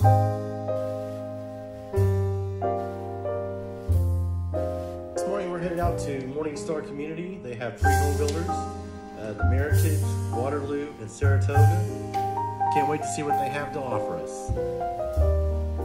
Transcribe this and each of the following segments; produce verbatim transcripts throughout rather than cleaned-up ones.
This morning we're headed out to Morningstar Community. They have three home builders, uh, the Meritage, Waterloo, and Saratoga. Can't wait to see what they have to offer us.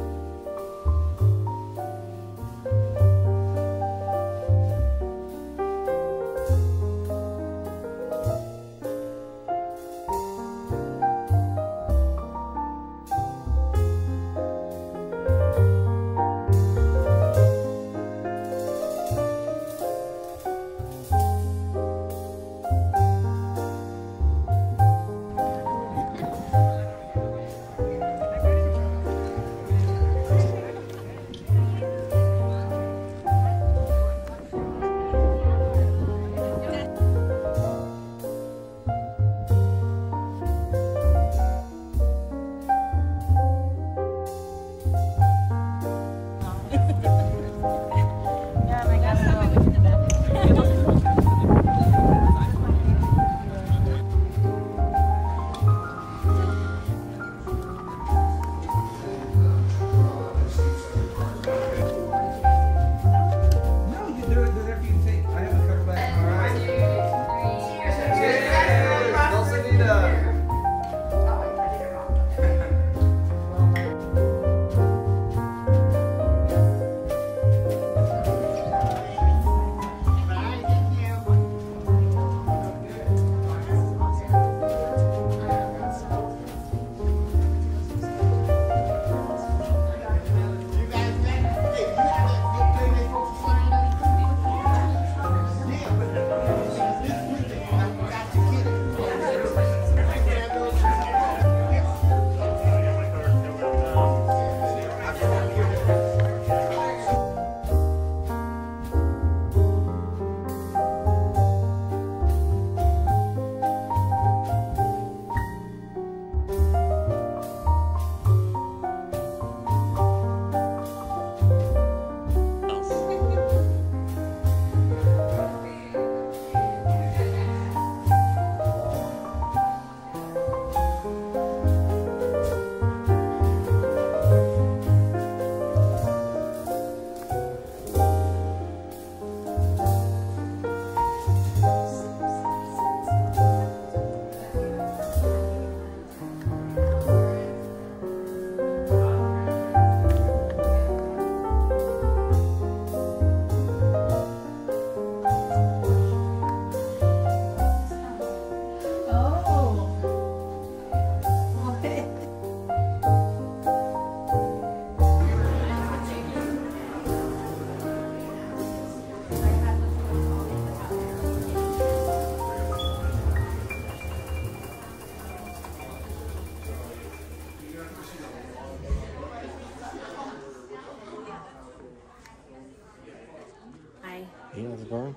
Hey, how's it going?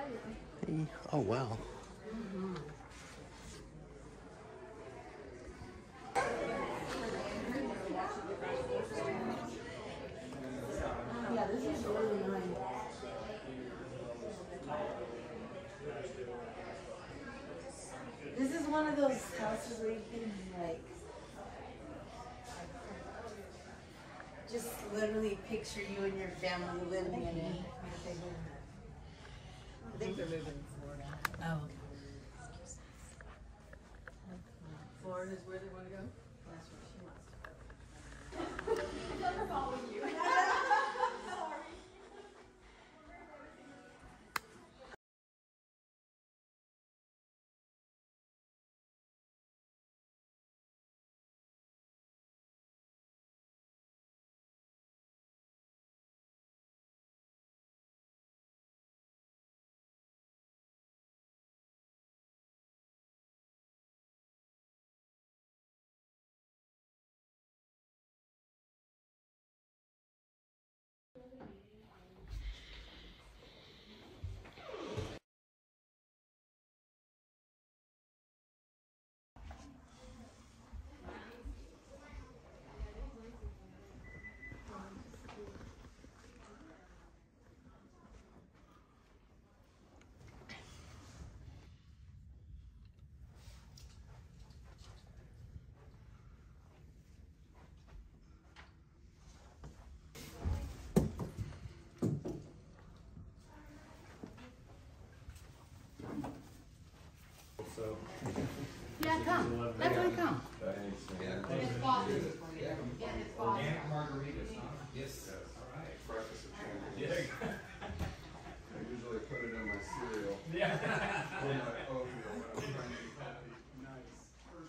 Hey. Oh, wow. Mm-hmm. Yeah, this is really nice. This is one of those houses where you can, like, just literally picture you and your family living in it. I think they're moving to Florida. Oh, okay. Florida's where they want to go? That's where she wants to go. Yeah, come. Definitely come. His father. Yeah, his father. Organic margaritas, huh? Yes. All right. Breakfast of champions. Yeah. I usually put it in my cereal. Yeah. Or my oatmeal when I'm trying to be healthy. Nice.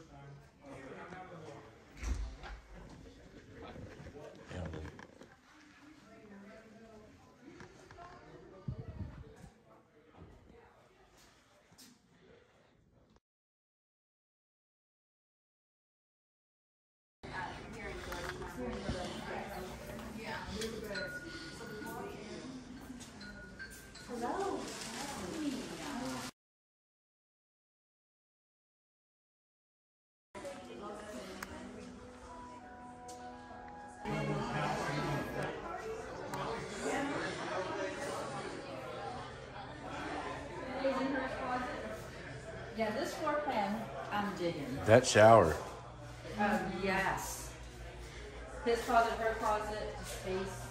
Yeah, this floor plan, I'm digging. That shower. Um, yes. His closet, her closet, space.